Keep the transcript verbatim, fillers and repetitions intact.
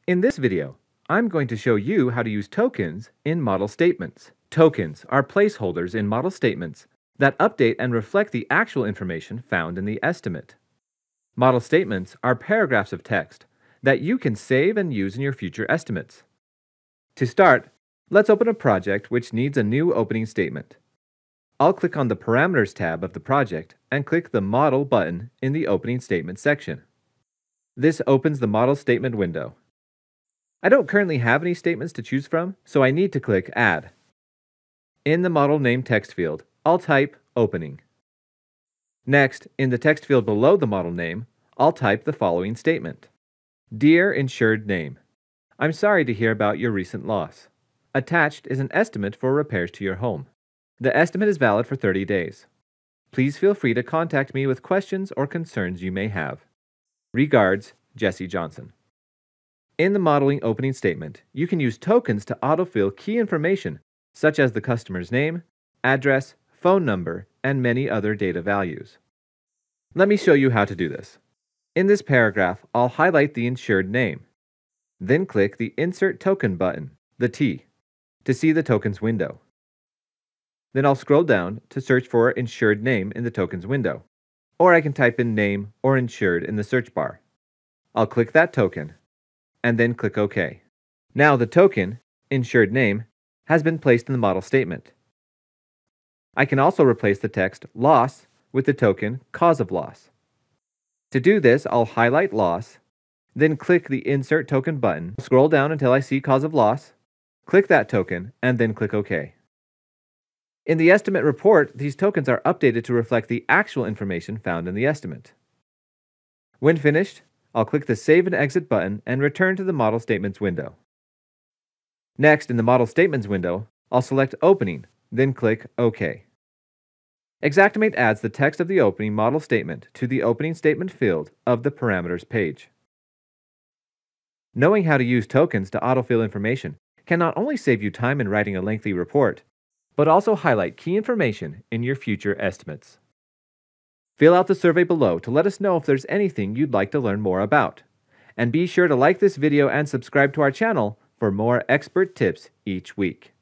In this video, I'm going to show you how to use tokens in model statements. Tokens are placeholders in model statements that update and reflect the actual information found in the estimate. Model statements are paragraphs of text that you can save and use in your future estimates. To start, let's open a project which needs a new opening statement. I'll click on the Parameters tab of the project and click the Model button in the Opening Statement section. This opens the Model Statement window. I don't currently have any statements to choose from, so I need to click Add. In the Model Name text field, I'll type Opening. Next, in the text field below the model name, I'll type the following statement. Dear Insured Name, I'm sorry to hear about your recent loss. Attached is an estimate for repairs to your home. The estimate is valid for thirty days. Please feel free to contact me with questions or concerns you may have. Regards, Jesse Johnson. In the modeling opening statement, you can use tokens to autofill key information such as the customer's name, address, phone number, and many other data values. Let me show you how to do this. In this paragraph, I'll highlight the insured name. Then click the Insert Token button, the T, to see the tokens window. Then I'll scroll down to search for insured name in the tokens window, or I can type in name or insured in the search bar. I'll click that token, and then click OK. Now the token, insured name, has been placed in the model statement. I can also replace the text loss with the token cause of loss. To do this, I'll highlight loss, then click the Insert Token button, scroll down until I see cause of loss, click that token, and then click OK. In the estimate report, these tokens are updated to reflect the actual information found in the estimate. When finished, I'll click the Save and Exit button and return to the Model Statements window. Next, in the Model Statements window, I'll select Opening, then click OK. Xactimate adds the text of the opening model statement to the opening statement field of the Parameters page. Knowing how to use tokens to autofill information can not only save you time in writing a lengthy report, but also highlight key information in your future estimates. Fill out the survey below to let us know if there's anything you'd like to learn more about. And be sure to like this video and subscribe to our channel for more expert tips each week.